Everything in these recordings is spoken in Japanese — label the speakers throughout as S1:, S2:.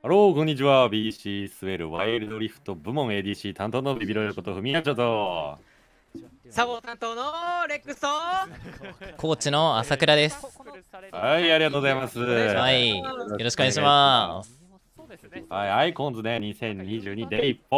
S1: ハロー、こんにちは。BC スウェルワイルドリフト部門 ADC 担当のビビロヨことふみやちょと。
S2: サボ担当のレックスと
S3: コーチの朝倉です。
S1: はい、ありがとうございます。
S3: はい、よろしくお願いします。
S1: はい、アイコンズね、2022デイ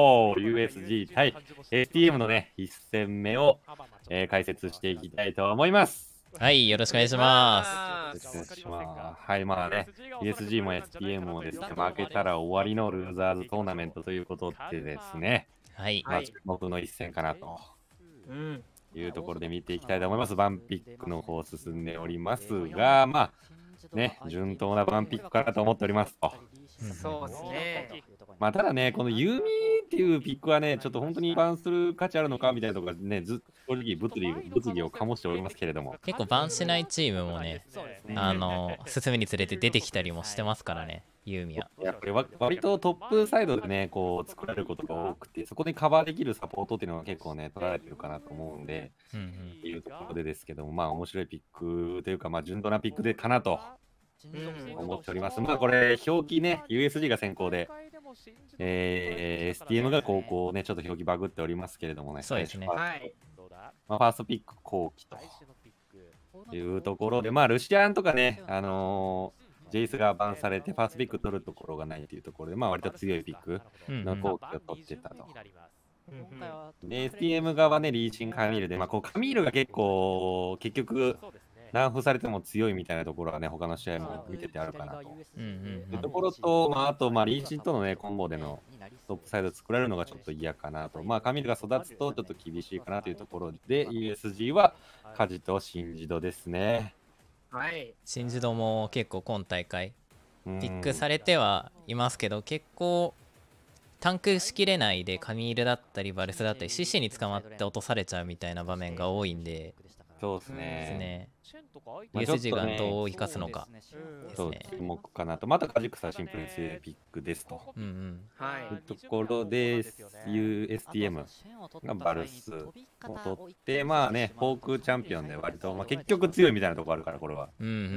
S1: 4USG 対 STM のね、1戦目を、解説していきたいと思います。
S3: はい、よろしくお願いします。
S1: よろしくお願いします。はい、まあね、USG も STM もですね、負けたら終わりのルーザーズトーナメントということでですね、
S3: はい、
S1: まあ、注目の一戦かなと。いうところで見ていきたいと思います。バンピックの方進んでおりますが、まあね、順当なバンピックかなと思っておりますと。
S2: そうですね。
S1: まあただね、このユーミーっていうピックはね、ちょっと本当にバンする価値あるのかみたいなところがね、正直物議を醸しておりますけれども。
S3: 結構バンしないチームもね、進むにつれて出てきたりもしてますからね、ユーミは。
S1: やっぱり割とトップサイドでね、こう作られることが多くて、そこでカバーできるサポートっていうのが結構ね、取られてるかなと思うんで、っていうところでですけども、まあ面白いピックというか、まあ順当なピックでかなと思っております。まあこれ、表記ね、USG が先行で、STM が後攻ね、ちょっと表記バグっておりますけれどもね、
S3: そうですね。
S1: まあ、ファーストピック後期というところで、まあルシアンとかね、ジェイスがバンされてファーストピック取るところがないというところで、まあ割と強いピックの後期を取ってたと。で、STM 側ね、リーチン・カミールで、まあこうカミールが結構、結局、ナーフされても強いみたいなところはね、他の試合も見ててあるかなと。いうところと、まああと、まあリーチンとのね、コンボでのトップサイド作られるのがちょっと嫌かなと。まあカミールが育つとちょっと厳しいかなというところで、USG はカジとシンジドですね。
S2: はい。
S3: シンジドも結構今大会ピックされてはいますけど、結構タンクしきれないでカミールだったりバルスだったり CC に捕まって落とされちゃうみたいな場面が多いんで、
S1: そうですね。
S3: USG がどう生かすのか
S1: そう注目かなと。またカジクサシンプルに強いピックですと。いうところで STM がバルスを取って、まあね、フォークチャンピオンで割と、まあ、結局強いみたいなところあるから、これは。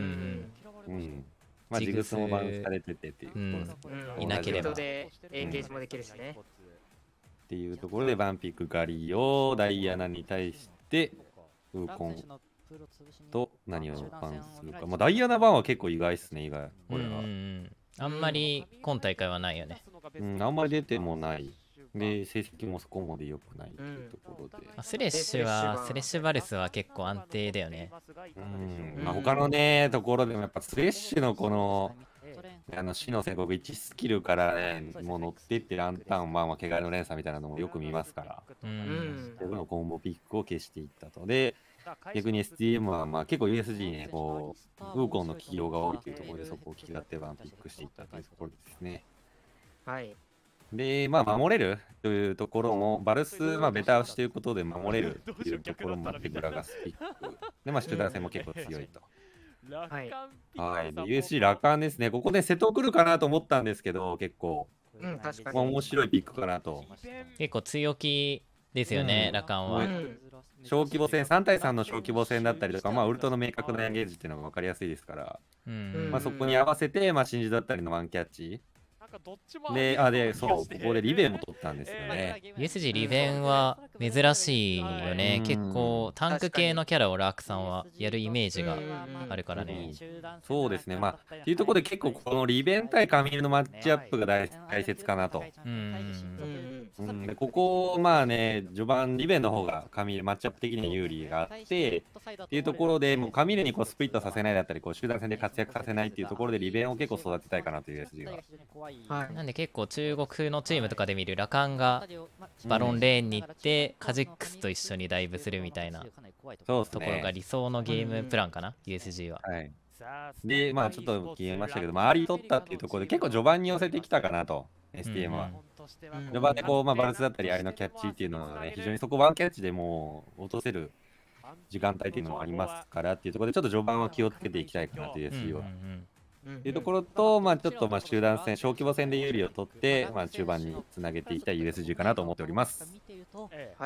S1: まあジグスもバンされててっていうところです。
S3: いなければ。
S2: エンゲージもできるしね。
S1: っていうところでバンピックガリをダイアナに対してウーコンと何をバンするか。まあダイアナバンは結構意外っすね、意外。これは。
S3: あんまり今大会はないよね。
S1: あんまり出てもない。で、成績もそこまで良くないというところで。
S3: スレッシュバルスは結構安定だよね。
S1: まあ他のね、ところでもやっぱスレッシュのこの、死の宣告1スキルからね、もう乗っていってランタン、まあまあ、汚れの連鎖みたいなのもよく見ますから、そのコンボピックを消していったと。で、逆に STM はまあ結構 USG ね、こう、ウーコンの起用が多いというところで、そこを気遣ってバンピックしていったというところですね。
S2: はい。
S1: で、まあ、守れるというところも、バルス、まあ、ベタ押しということで守れるというところもあって、グラガスピック。で、まあ、集団戦も結構強いと。はい。で、USC ラカンですね。ここで瀬戸来るかなと思ったんですけど、結構。
S2: 確かに。
S1: 面白いピックかなと。
S3: 結構強気ですよね、ラカンは。
S1: 小規模戦、3対3の小規模戦だったりとか、まあ、ウルトの明確なエンゲージっていうのが分かりやすいですから、まあ、そこに合わせて、まあ、真珠だったりのワンキャッチ。で、そう、ここでリベンも取ったんですよね。
S3: USG リベンは珍しいよね。結構タンク系のキャラをラークさんはやるイメージがあるからね。
S1: そうですね。まあ、っていうところで結構このリベン対カミールのマッチアップが大切かなと。でここ、まあね、序盤、リベンの方がカミール、マッチアップ的には有利があって、っていうところで、もうカミールにこうスプリットさせないだったり、こう集団戦で活躍させないっていうところで、リベンを結構育てたいかなという USG が。
S3: なんで結構中国のチームとかで見るラカンがバロンレーンに行ってカジックスと一緒にダイブするみたいなところが理想のゲームプランかな、USG は。
S1: で、まあちょっと消えましたけど、周り取ったっていうところで結構序盤に寄せてきたかなと、STM は。序盤でこう、まあ、バルスだったり、あれのキャッチっていうのはね、非常にそこワンキャッチでもう落とせる時間帯っていうのもありますからっていうところで、ちょっと序盤は気をつけていきたいかなという SG は。っていうところと、まあちょっとまあ集団戦、小規模戦で有利を取って、まあ中盤につなげていきたい USG かなと思っております。
S2: はい。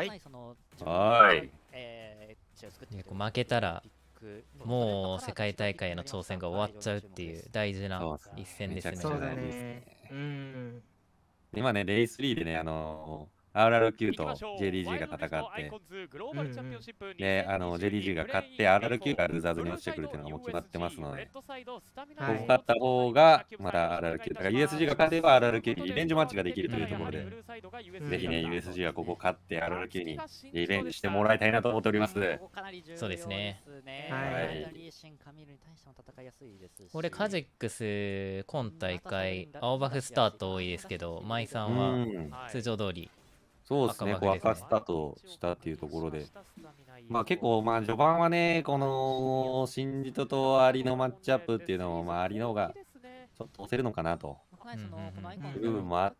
S3: 負けたら、もう世界大会への挑戦が終わっちゃうっていう大事な一戦ですね。
S2: そうだね。
S1: 今ね、レイス3でね、RRQ と JDG が戦って、で、JDG が勝って、RRQ がルーザーズに落ちてくるっていうのがもう決まってますので、ここ勝った方が、また RRQ、だから USG が勝てば RRQ にリベンジマッチができるというところで、ぜひね、USG はここ勝って RRQ にリベンジしてもらいたいなと思っております。
S3: そうですね。
S2: はい。
S3: これカジックス、今大会、青バフスタート多いですけど、舞さんは通常通り。
S1: そうですね、赤スタートしたっていうところで、まあ結構、まあ序盤はね、この新ジトとアリのマッチアップっていうのも、まあアリの方がちょっと押せるのかなという部分もあって、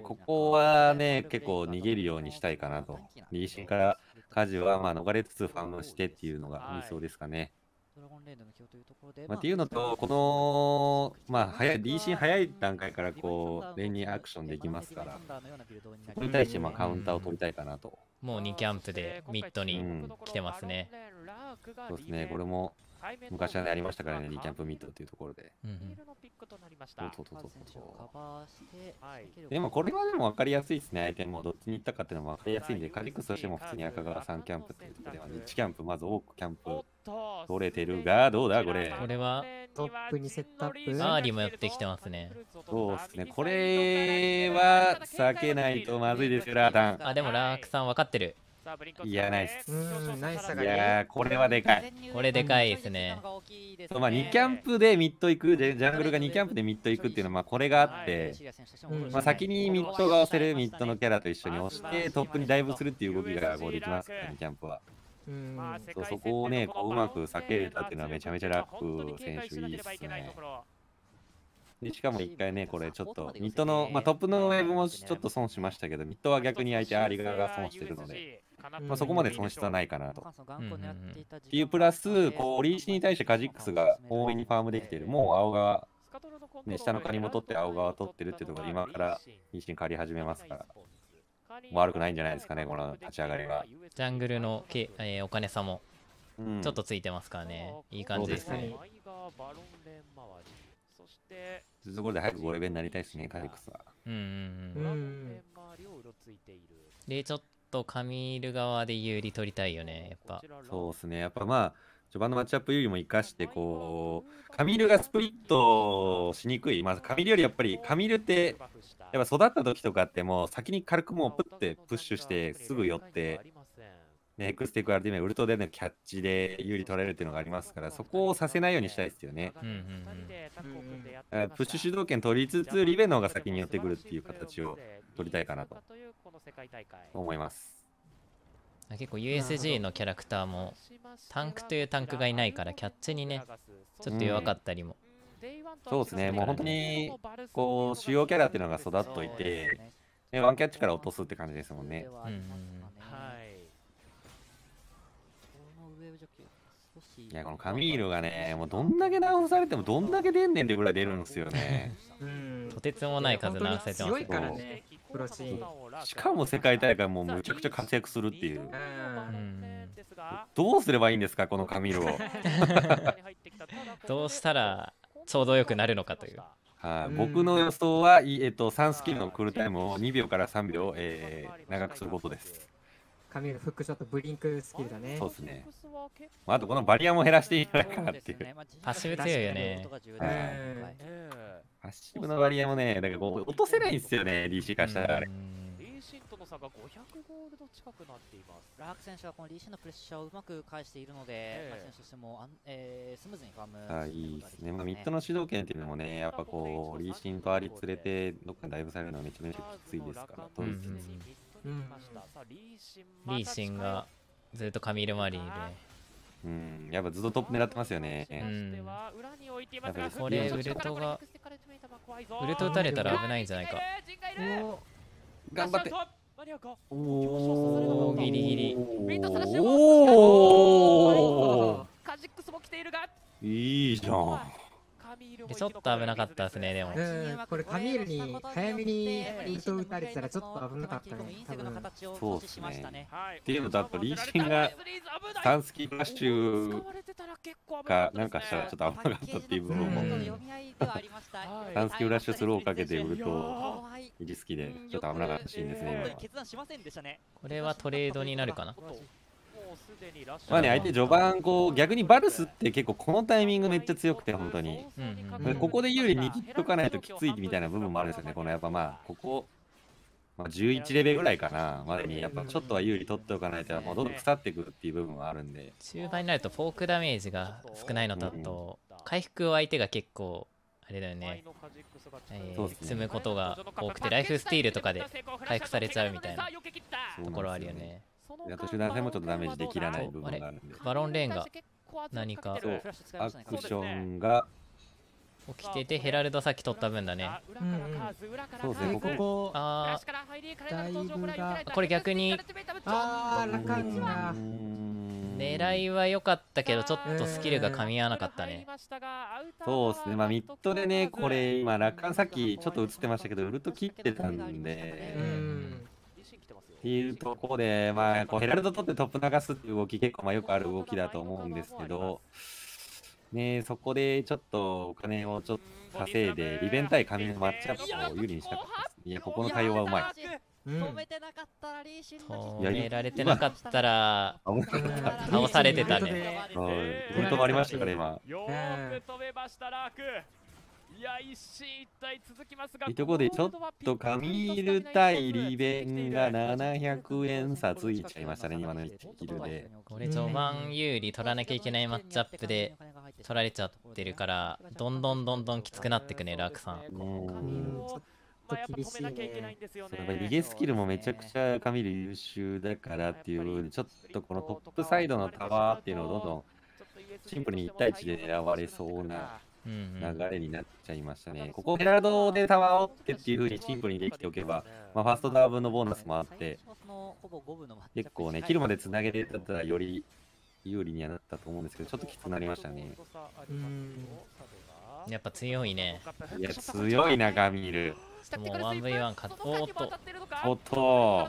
S1: ここはね、結構逃げるようにしたいかなと。リーシンからカジはまあ逃れつつファームしてっていうのが理想ですかね。まあ、っていうのと、この、まあ、リーシン早い段階からこう、レーンにアクションできますから、そこに対してまあカウンターを取りたいかなと。
S3: もう2キャンプでミッドに来てますね。
S1: そうですね、これも昔はね、ありましたからね、2キャンプミッドっていうところで。でもこれはでも分かりやすいですね、相手もどっちに行ったかっていうのも分かりやすいんで、カジックスとしても普通に赤が3キャンプっていうところでは、1キャンプ、まず多くキャンプ取れてるが、どうだこれ。
S3: これは
S2: トップにセットアップ。
S3: アーリーもやってきてますね。
S1: そうですね、これは避けないとまずいですよ、ラータン。
S3: あ、でもラークさん分かってる。
S1: いや、ナイス。
S2: ナイス
S1: いやー、これはでかい。
S3: これでかいですね。
S1: まあ、2キャンプでミッド行く、ジャングルが2キャンプでミッド行くっていうのは、まあ、これがあって、まあ、先にミッドが押せるミッドのキャラと一緒に押して、トップにダイブするっていう動きがこうできますから、2キャンプは。そこをね、こううまく避けれたっていうのはめちゃめちゃラック選手いいですね。でしかも1回ね、これちょっと、ミッドの、まあ、トップのウェーブもちょっと損しましたけど、ミッドは逆に相手アーリガが損してるので、まあ、そこまで損失はないかなと。っていうプラス、こう、リーシに対してカジックスが多めにファームできてる。もう青側、ね、下のカニも取って青側取ってるっていうところで、今からリーシに借り始めますから、悪くないんじゃないですかね、この立ち上がりは。
S3: ジャングルのお金差もちょっとついてますからね、いい感じですね。
S1: そういうところで早く5レベルになりたいですね、カジックスは。
S3: で、ちょっとカミール側で有利取りたいよね、やっぱ。
S1: そうですね、やっぱまあ、序盤のマッチアップ有利も生かして、こう、カミールがスプリットしにくい。まずカミールよりやっぱり、カミールって、やっぱ育った時とかってもう先に軽くもうプッてプッシュしてすぐ寄って、ね、エクステイクアルティメウルトでのキャッチで有利取れるっていうのがありますから、そこをさせないようにしたいですよね。プッシュ主導権取りつつ、リベの方が先に寄ってくるっていう形を取りたいかなと思います。
S3: 結構 USG のキャラクターもタンクというタンクがいないからキャッチにねちょっと弱かったりも、
S1: そうですね、もう本当にこう主要キャラっていうのが育っといて、ね、ワンキャッチから落とすって感じですもんね。いや、このカミールがね、もうどんだけダウンされてもどんだけ出んねんってぐらい出るんですよね。
S3: とてつもない数ダウンされてます
S2: からね。
S1: しかも世界大会もむちゃくちゃ活躍するっていう。どうすればいいんですか、このカミールを。
S3: どうしたらちょうどよくなるのかという。
S1: 僕の予想は、3スキルのクールタイムを2秒から3秒、長くすることです。
S2: カミールフックショットブリンクスキルだね。
S1: そうですね。あとこのバリアも減らしていいんじゃないかなっていう。
S3: パッシブ強いよね。
S1: パッシブのバリアもね、だからこう落とせないんですよね、DC 化したらあれ。
S4: リーシンとの差が500ゴールド近くなっています。ラーク選手はこのリーシンのプレッシャーをうまく返しているので、選手としてもスムーズにファーム。
S1: いいですね。まあ、ミッドの主導権っていうのもね、やっぱこう、リーシンとアリ連れて、どっかにダイブされるのはめちゃめちゃきついですから、とですね。
S3: リーシンがずっとカミール周り
S1: で。やっぱずっとトップ狙ってますよね。
S3: やっぱりこれウルト打たれたら危ないんじゃないか。
S1: 頑張って。
S3: おお、ギリギリ。
S4: カジックスも来ているが。
S1: いいじゃん。
S3: ちょっと危なかったですね、でも。
S2: これカミールに早めにウルト打たれてたらちょっと危なかったね。
S1: そうですね。っていうのと、あとリーシンがサンスキーフラッシュかなんかしたらちょっと危なかったっていう部分も。サンスキーフラッシュスローをかけてウルト維持好きで、ちょっと危なかったシーンですね、今は。
S4: 決断しませんでしたね。
S3: これはトレードになるかな。
S1: まあね、相手序盤、こう、逆にバルスって結構このタイミングめっちゃ強くて、本当に。ここで有利に握っとかないときついみたいな部分もあるんですよね。このやっぱまあ、ここ、まあ、11レベルぐらいかな、までにやっぱちょっとは有利取っておかないと、もうどんどん腐ってくるっていう部分はあるんで。
S3: 中盤になるとフォークダメージが少ないのだと、回復を相手が結構、あれだよね、積むことが多くて、ライフスティールとかで回復されちゃうみたいなところあるよね。
S1: あと集団戦もちょっとダメージできらない部分があるんで。
S3: バロンレーンが何か
S1: そう、アクションが
S3: 起きてて、ヘラルドさっき取った分だね。
S1: そうですね、ここ。
S3: あ
S2: だいぶが
S3: これ逆に
S2: ラカンが
S3: 狙いは良かったけど、ちょっとスキルが噛み合わなかったね。
S1: そうですね、まあミッドでね、これ今、ラカンさっきちょっと映ってましたけど、ウルト切ってたんで、っていうところで、まあ、こうヘラルド取ってトップ流すっていう動き、結構まあよくある動きだと思うんですけど、ね、そこでちょっとお金をちょっと稼いで、リベン対紙のマッチアップを有利にしたかったです。いや、ここの対応はうまい。
S4: 止めてなかったらリーシン
S3: 止められてなかったら倒されてたね。
S1: ウルトもありましたから今。
S5: よーく止めましたラーク。いや、一進一退続きますが、
S1: いいとこでちょっとカミール対リベンが700円差ついちゃいましたね、今の1キルで。
S3: これ序盤有利取らなきゃいけないマッチアップで取られちゃってるから、どんどんきつくなってくね、ラークさん。
S2: ちょっと厳しいね。
S1: 逃げスキルもめちゃくちゃカミール優秀だからっていう部分で、ちょっとこのトップサイドのタワーっていうのをどんどんシンプルに1対1で狙われそうな流れになっちゃいましたね。ここヘラルドでタワーを追ってっていう風にシンプルにできておけば、まあ、ファーストタワー分のボーナスもあって、結構ね、キルまでつなげてたらより有利にはなったと思うんですけど、ちょっときつくなりましたね。
S3: やっぱ強いね。
S1: いや、強いな、カミール。
S3: もう 1v1 勝っおっと
S1: おっと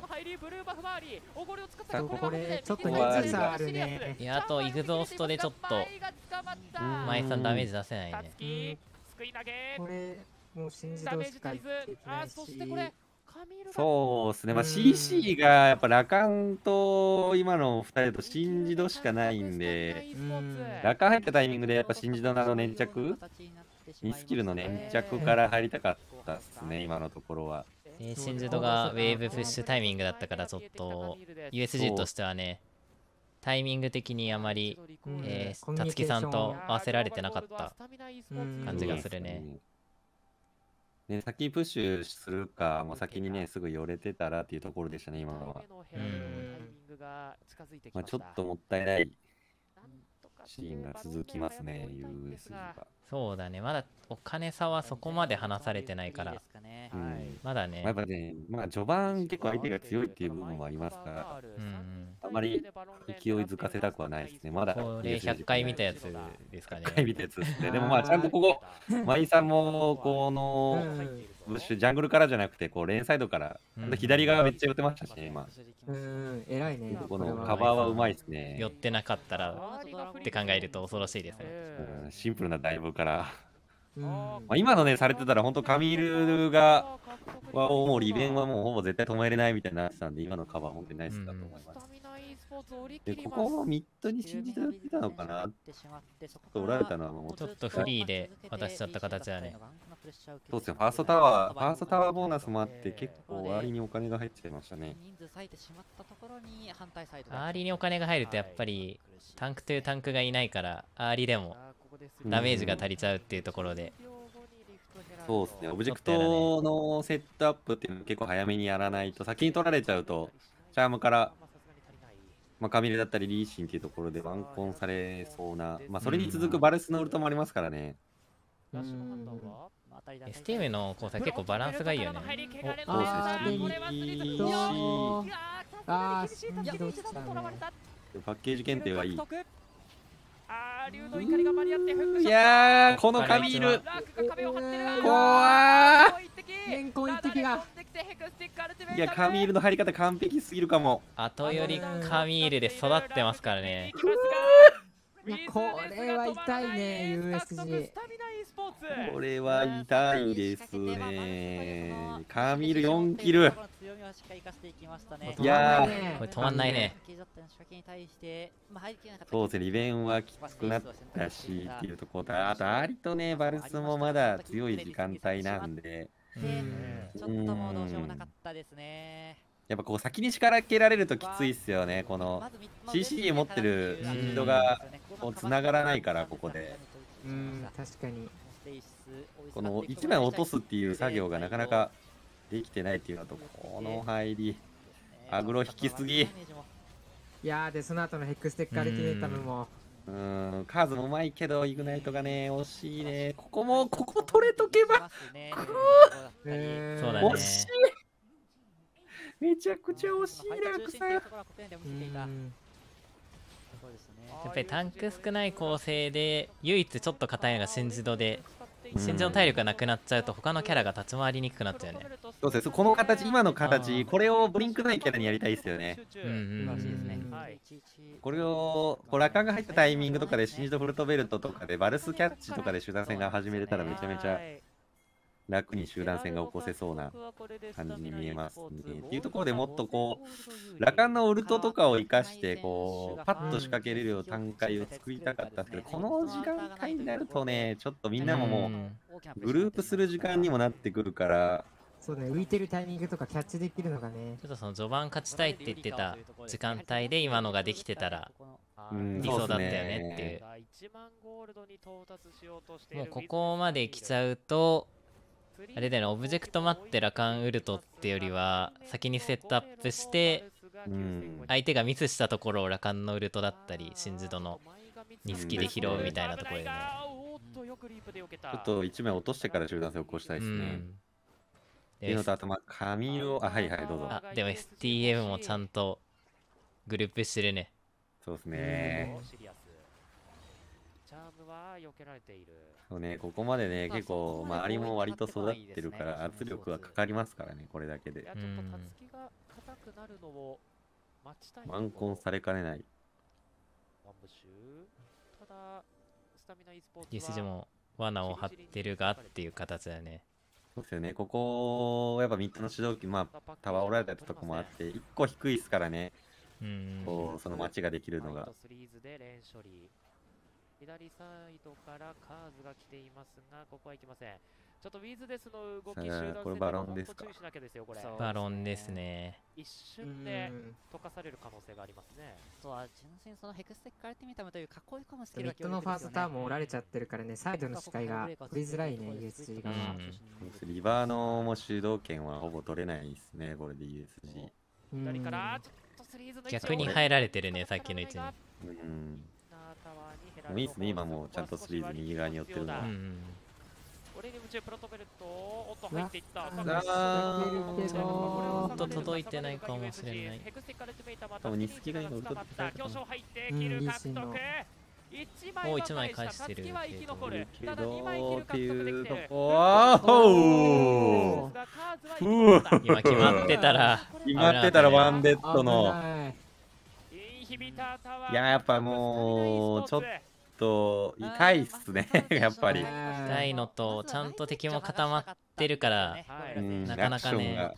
S2: これちょっと人数差あるね。
S3: いや、あとイグゾーストでちょっと前さんダメージ出せないね。
S2: これもう新自動しかできないし。
S1: そうですね、まあ、CC がやっぱラカンと今の2人と新自動しかないんで、ラカン入ったタイミングでやっぱ新自動の粘着2スキルの粘着から入りたかったですね、今のところは。
S3: 新自動がウェーブプッシュタイミングだったから、ちょっと USG としてはね、タイミング的にあまりたつきさんと合わせられてなかった感じがするね。
S1: ね、先プッシュするか、もう先にね、すぐ寄れてたらっていうところでしたね、今のは。まあ、ちょっともったいないシーンが続きますね、USG が。
S3: そうだね、まだお金差はそこまで離されてないから、まだね。
S1: やっぱね、まあ序盤結構相手が強いっていう部分もありますから、あまり勢いづかせたくはないですね。まだ
S3: これ100回見たやつですかね。
S1: 100回見たやつですね。でもまあちゃんとここ、マイさんもこのブッシュ、ジャングルからじゃなくて、こうレーンサイドから、左側めっちゃ寄ってましたしね、今。
S2: 偉いね。
S1: このカバーはうまいですね。
S3: 寄ってなかったらって考えると恐ろしいですね。
S1: シンプルなダイブから。まあ今のね、されてたら、本当カミールが、もうリベンはもうほぼ絶対止めれないみたいになってたんで、今のカバー本当にナイスだと思います。で、ここもミッドに信じてたのかな、ちょっとおられたのはもう
S3: ちょっとフリーで渡しちゃった形だね。
S1: そうですね、ファーストタワーボーナスもあって、結構周りにお金が入っちゃいましたね。
S3: アーリーにお金が入るとやっぱりタンクというタンクがいないから、アーリーでもダメージが足りちゃうっていうところで。
S1: そうですね、オブジェクトのセットアップっていうのを結構早めにやらないと、先に取られちゃうと、チャームから、まあ、カミルだったりリーシンっていうところでワンコンされそうな、まあ、それに続くバルスのウルトもありますからね。
S3: STM の交差結構バランスがいいよね。
S1: パッケージ検定はいい。
S5: い
S1: やー、このカミール怖ー。いや、カミールの入り方完璧すぎるかも。
S3: 後よりカミールで育ってますからね。
S2: いや、これは痛いね、USG。
S1: これは痛いですね。 カミール4キル。いやー、
S3: これ止まんないね。
S1: そうですね、リベンはきつくなったしっていうところと、あとアリとね、バルスもまだ強い時間帯なんで、
S4: ちょっともうどうしようもなかったですね。
S1: やっぱこう先に力けられるときついっすよね、この CC 持ってるシールドがこう繋がらないから、ここで。
S2: 確かに。
S1: この1枚落とすっていう作業がなかなかできてないっていうのと、この入り、アグロ引きすぎ。
S2: いやーで、その後のヘックステッカールティネータムも。
S1: カーズもうまいけど、イグナイトがね、惜しいね。ここ取れとけば。
S3: そうだね。
S1: 惜しい。めちゃくちゃ惜しいな、草。
S3: やっぱりタンク少ない構成で唯一ちょっと硬いのがシンジドで、シンジドの体力がなくなっちゃうと他のキャラが立ち回りにくくなっちゃうよね。
S1: そうですね、この形、今の形、これをブリンクないキャラにやりたいですよね。これをラカンが入ったタイミングとかでシンジドフルトベルトとかでバルスキャッチとかで集団戦が始めれたらめちゃめちゃ楽に集団戦が起こせそうな感じに見えますね。っていうところでもっとこうラカンのウルトとかを生かしてこうパッと仕掛けれるような展開を作りたかったんですけど、この時間帯になるとね、ちょっとみんなももうグループする時間にもなってくるから、
S2: そうね、浮いてるタイミングとかキャッチできるのがね。
S3: ちょっとその序盤勝ちたいって言ってた時間帯で今のができてたら理想だったよねっていう。もうここまで来ちゃうとあれだよね、オブジェクト待ってラカンウルトってよりは先にセットアップして相手がミスしたところをラカンのウルトだったりシンジドのニスキで拾うみたいなところでね、
S1: ちょっと1枚落としてから集団戦を起こしたいですね。っていうのと、あとカミールをはいはいどうぞ。
S3: でも STM もちゃんとグループしてるね。
S1: そうですね。そうね、ここまでね、結構周りも割と育ってるから圧力はかかりますからね、これだけで。ワンコンされかねない。
S3: USG も罠を張ってるがっていう形だよね。
S1: そうですよね、ここやっぱミッドの主導機、タワーおられたとこもあって1個低いですからね、こうその待ちができるのが。
S5: 左サイドからカーズが来ていますが、ここはいけません。ちょっとウィズデスの動き、集団戦
S1: これバロンですか。
S5: 注意しなきゃですよ、これ。
S3: バロンですね。
S5: 一瞬で溶かされる可能性がありますね。
S4: あとは純粋にそのヘクステッカルティミタムという囲い込むスキル
S2: ミッドのファーストターンも折られちゃってるからね、サイドの視界が取りづらいね、USG 側。
S1: リバーのも主導権はほぼ取れないですね、これで USG。
S5: 左からちょっとスリーズの
S3: 逆に入られてるね、さっきの位置に。
S1: もういいですね、今もうちゃんとスリーズ右側に寄ってるのは。
S5: 俺に夢中プロトベルト、おっと入っていった。
S3: ちょっと届いてないかもしれない。
S1: 多分ニスキが今ウルトって
S5: 強勝入ってキル獲得。
S3: もう1枚返してるけど
S1: っていうとこ
S3: 今決まってたら
S1: ワンデッドのいややっぱもうちょっと痛いっすねやっぱり
S3: 痛いのとちゃんと敵も固まってるからなかなかね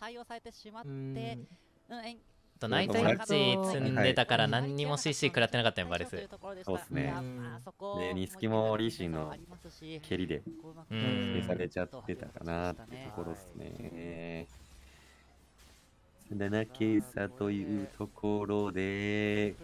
S3: ナイトエッジ積んでたから何にも CC 食らってなかったよバルス。
S1: そうっすね。でニスキもリーシンの蹴りで消されちゃってたかなってところっすね。7計差というところで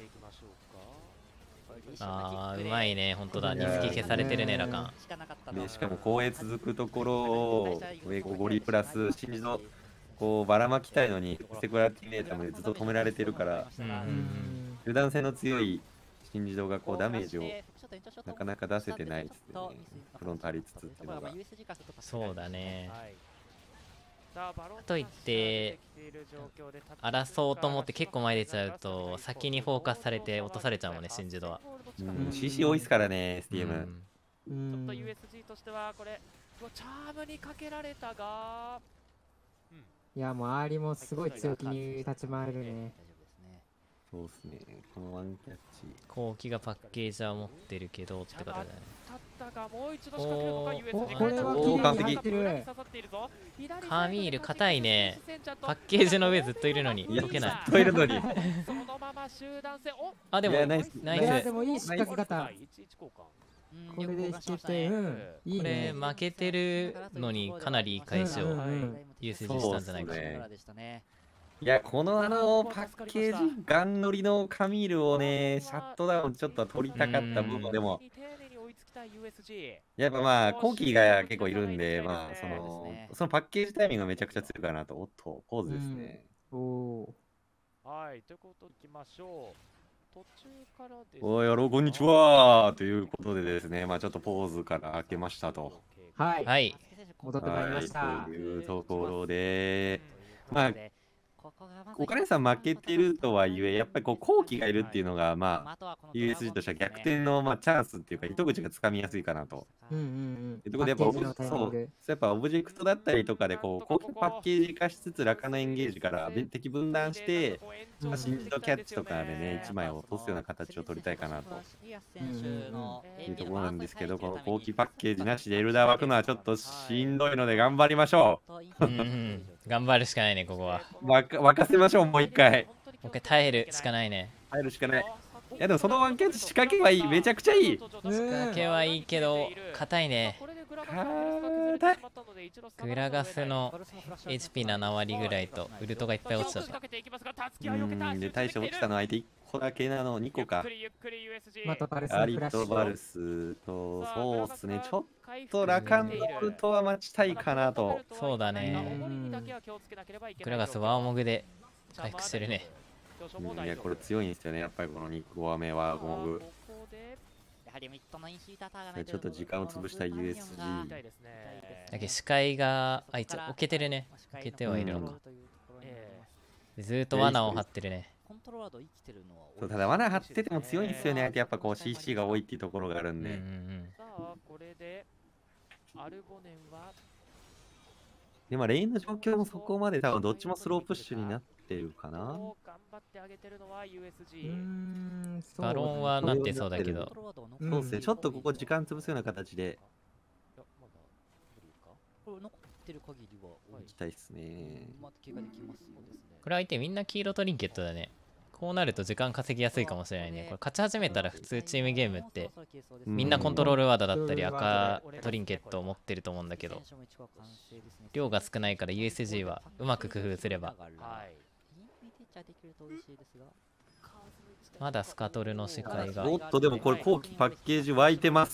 S3: うまいね、本当だ、ニスキ消されてるね、ラカン。
S1: でしかも後衛続くところを上ゴリプラスシンジのこうばらまきたいのにセクラティネーターもずっと止められてるから集団性の強いシンジドがこうダメージをなかなか出せてないですね。フロントありつつっていうのが
S3: そうだね。かといって争おうと思って結構前出ちゃうと先にフォーカスされて落とされちゃうもんね、シンジドは。
S1: CC 多いっすからね STM。
S5: ちょっと USG としてはこれチャームにかけられたが
S2: いやもうアーリもすごい強気に立ち回れるね。
S1: そうっすね、このワンキャッチ
S3: 後期がパッケージは持ってるけどってことだね。
S5: 当たったたがもう一度仕掛けるのか USG
S2: これは
S1: 綺麗に
S2: 入ってる。
S3: カミール硬いね。パッケージの上ずっといるのに
S1: いや
S3: 解けない。
S1: ずっといるのに。
S5: そのまま集団戦
S3: あでも
S1: いやナイス
S3: ナ
S2: いや
S3: イス。
S2: でもいい仕掛け方。これでいけて、いい
S3: これ
S2: ね。
S3: 負けてるのにかなりいい返しをUSG したんじゃないか。
S1: いや、このパッケージ、ガン乗りのカミールをね、シャットダウンちょっとは取りたかった部分でも、やっぱまあ、コーキーが結構いるんで、まあ、そのパッケージタイミングがめちゃくちゃ強いかなと。おっと、ポーズですね。
S5: はい、ということでいきましょう。途中からですね。
S1: おい、やろう、こんにちはということでですね、まあちょっとポーズから開けましたと。
S2: はい。
S3: はい。
S2: 戻ってまいりました。
S1: というところで、まあ、お金さん負けてるとはいえ、やっぱりこう後期がいるっていうのが、まあ、USG としては逆転のチャンスっていうか、糸口がつかみやすいかなと。というところで、やっぱオブジェクトだったりとかで、こう、後期パッケージ化しつつ、ラカナエンゲージから敵分断して、新人とキャッチとかでね、1枚を落とすような形を取りたいかなと。いうところなんですけど、この後期パッケージなしでエルダー湧くのはちょっとしんどいので頑張りましょう。
S3: 頑張るしかないね、ここは。
S1: 沸かせましょう、もう一回。
S3: もう一回耐えるしかないね。
S1: 耐えるしかない。いやでもそのワンキャッチ仕掛けはいい、めちゃくちゃいい。
S3: 仕掛けはいいけど、硬いね。グラガスの HP7 割ぐらいと、ウルトがいっぱい落ちちゃった。
S1: で、大将落ちたの相手1個だけなの、2個か。アリとバルスと、そうっすね、ちょっとラカンのウルトは待ちたいかなと。
S3: そうだね。グラガスワーモグで回復してるね。
S1: いや、これ強いんですよね、やっぱりこの2個は目はゴム。ちょっと時間を潰した USG。だけ
S3: 視界が、あ、一応置けてるね。置けてはいるのか。ずーっと罠を張ってるね。
S1: そう、ただ罠張ってても強いんですよね、やっぱこう CC が多いっていうところがあるんで。でもレインの状況もそこまで多分どっちもスロープッシュになってるかな。
S3: バロンはなってそうだけど。
S1: そうですね、ちょっとここ時間潰すような形で。行きたいっすね。
S3: これ相手みんな黄色トリンケットだね。こうなると時間稼ぎやすいかもしれないね。これ勝ち始めたら普通チームゲームってみんなコントロールワードだったり赤トリンケットを持ってると思うんだけど、量が少ないから USG はうまく工夫すれば。まだスカトルの視界が。
S1: おっとでもこれ後期パッケージ湧いてます。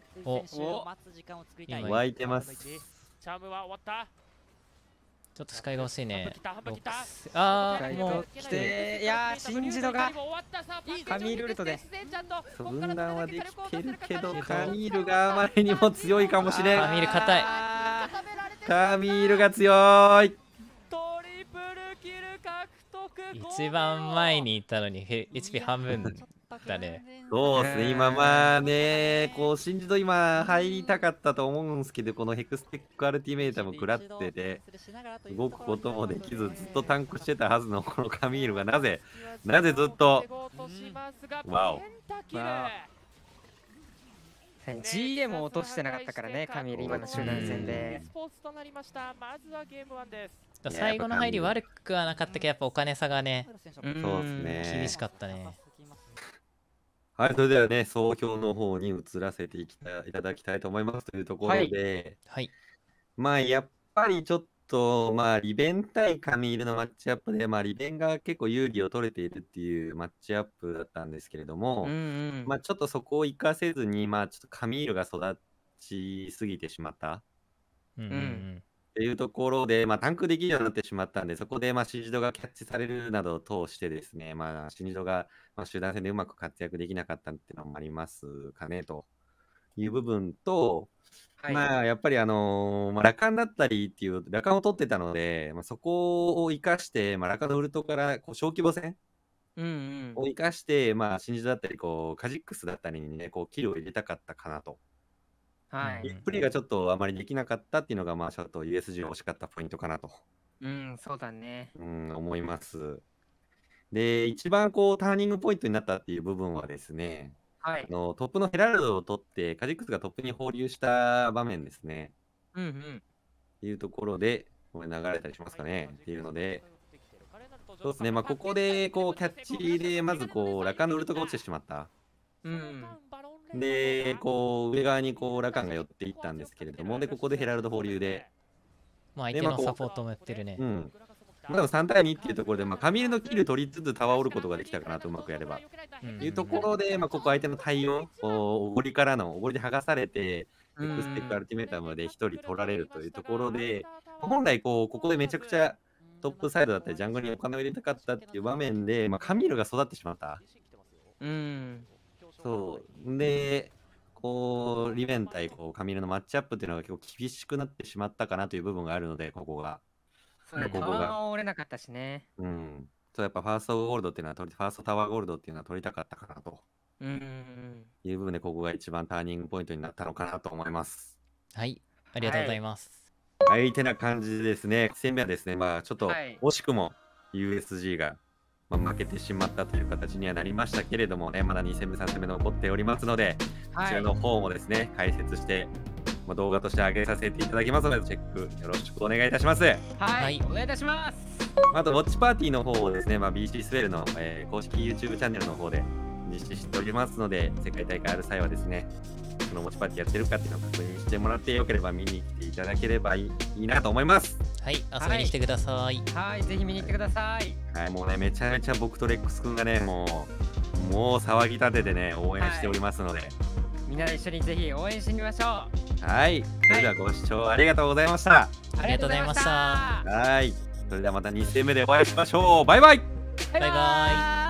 S1: 湧いてます。
S3: ちょっと視界が欲しいね。
S2: ああ、もう来て、いやー、新次郎がカミールウルトで。
S1: 分断はできてるけど、カミールがあまりにも強いかもしれん。
S3: カミール硬い。
S1: カミールが強い。
S3: 一番前にいたのに HP 半分だね。
S1: そうですね、今まあね、こう、新次郎今入りたかったと思うんですけど、このヘクステックアルティメーターも食らってて、動くこともできず、ずっとタンクしてたはずのこのカミールがなぜずっと、わお。
S6: GM を落としてなかったからね、カミール今の集団戦で。
S3: 最後の入り悪くはなかったけど、やっぱお金差がね、
S1: そうですね。
S3: 厳しかったね。
S1: はい、それではね、総評の方に移らせていただきたいと思いますというところで、
S3: はい。
S1: まあ、やっぱりちょっと、まあ、リベン対カミールのマッチアップで、まあ、リベンが結構有利を取れているっていうマッチアップだったんですけれども、まあ、ちょっとそこを生かせずに、まあ、ちょっとカミールが育ちすぎてしまった。っていうところで、まあ、タンクできるようになってしまったんで、そこで、まあ、新次郎がキャッチされるなどを通してですね、まあ、新次郎が、まあ、集団戦でうまく活躍できなかったっていうのもありますかね、という部分と、まあ、やっぱりまあ、ラカンだったりっていう、ラカンを取ってたので、まあ、そこを生かして、まあ、ラカンのウルトからこう小規模戦を生かして、まあ、新次郎だったり、こう、カジックスだったりにね、こう、キルを入れたかったかなと。プレイがちょっとあまりできなかったっていうのが、まあ、ちょっと USG 惜しかったポイントかなと。
S6: そうだね。
S1: 思います。で、一番こう、ターニングポイントになったっていう部分はですね、
S6: はい。
S1: トップのヘラルドを取って、カジクスがトップに放流した場面ですね。
S6: うんうん。
S1: っていうところで、これ流れたりしますかね。っていうので、そうですね、まあ、ここで、こう、キャッチで、まず、こう、ラカンのウルトが落ちてしまった。
S6: うん。
S1: で、こう、上側に、こう、ラカンが寄っていったんですけれども、で、ここでヘラルド放流で、
S3: まあ相手のサポートもやってるね。
S1: うん。まあ、3対2っていうところで、まあ、カミールのキル取りつつタワーを折ることができたかなとうまくやれば。っていうところで、まあ、ここ相手の対応、おごりからの、おごりで剥がされて、エクステックアルティメータムで1人取られるというところで、本来こう、ここでめちゃくちゃトップサイドだったり、ジャングルにお金を入れたかったっていう場面で、まあ、カミールが育ってしまった。そう。で、こう、リベン対こうカミールのマッチアップっていうのが結構厳しくなってしまったかなという部分があるので、ここが。
S6: そうね、タワーも折れなかったしね。
S1: うん。そう、やっぱファーストゴールドっていうのはファーストタワーゴールドっていうのは取りたかったかなと。いう部分で、ここが一番ターニングポイントになったのかなと思います。
S3: はい、ありがとうございます。
S1: はい、てな感じでですね、1戦目はですね、まあちょっと惜しくも USG が、負けてしまったという形にはなりましたけれどもね、まだ2戦目、3戦目残っておりますので、こちらの方もですね、解説して、動画として上げさせていただきますので、チェックよろしくお願いいたします。
S6: はい、お願いいたします。
S1: あと、ウォッチパーティーの方をですね、BC スウェルの、公式 YouTube チャンネルの方で実施しておりますので、世界大会ある際はですね、そのウォッチパーティーやってるかっていうのを確認してもらって、よければ見に来ていただければいいなと思います。
S3: はい、遊びに来てください。
S6: はい、ぜひ見に来てください。
S1: はい、もうね、めちゃめちゃ僕とレックス君がね、もう騒ぎ立ててね、応援しておりますので、
S6: みんなで一緒にぜひ応援してみましょ
S1: う。はい、それではご視聴ありがとうございました。
S3: ありがとうございました。
S1: はい、それではまた2戦目でお会いしましょう。バイバイ。
S3: バイバイ。